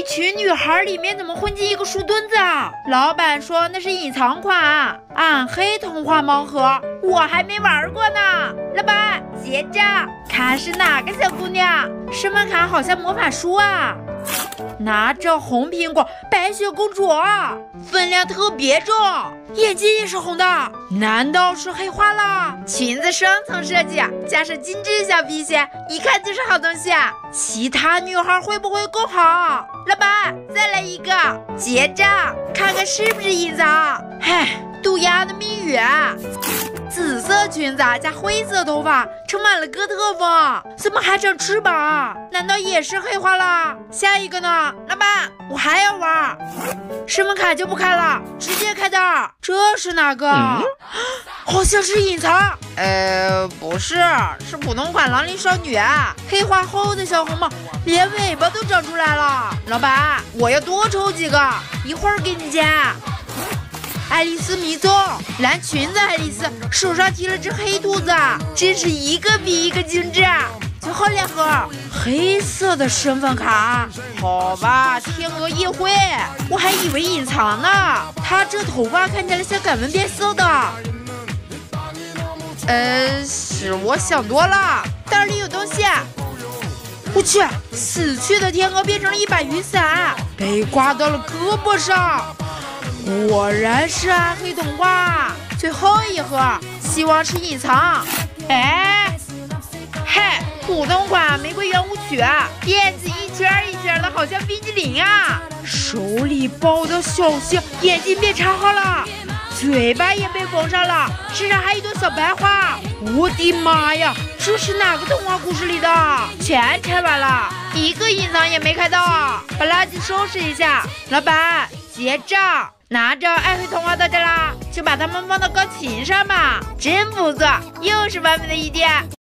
群女孩里面怎么混进一个树墩子啊？老板说那是隐藏款，暗黑童话盲盒，我还没玩过呢。老板，结账，看是哪个小姑娘？身份卡好像魔法书啊。拿着红苹果，白雪公主，分量特别重，眼睛也是红的，难道是黑化了？裙子双层设计，加上精致小皮鞋，一看就是好东西啊！其他女孩会不会更好？老板，再来一个，结账，看看是不是隐藏。嗨，渡鸦的谜语。紫色裙子加灰色头发，充满了哥特风，怎么还长翅膀？难道也是黑化了？下一个呢？老板，我还要玩。身份卡就不开了，直接开单。这是哪个？好像是隐藏。不是，是普通款狼灵少女，黑化后的小红帽连尾巴都长出来了。老板，我要多抽几个，一会儿给你钱。爱丽丝迷踪，蓝裙子爱丽丝手上提了只黑兔子，真是一个比一个精致。最后2盒黑色的身份卡，好吧，天鹅夜会，我还以为隐藏呢。她这头发看起来像改纹变色的。是我想多了，袋里有东西。我去，死去的天鹅变成了一把雨伞，被挂到了胳膊上。果然是暗黑童话。最后一盒，希望是隐藏。嗨，普通款玫瑰圆舞曲，辫子一圈一圈的，好像冰激凌啊！手里抱的小星，眼睛变长号了，嘴巴也被缝上了，身上还有一朵小白花。我的妈呀，这是哪个童话故事里的？全拆完了，一个隐藏也没开到，把垃圾收拾一下。老板，结账。拿着暗黑童话到这啦，就把它们放到钢琴上吧。真不错，又是完美的一天。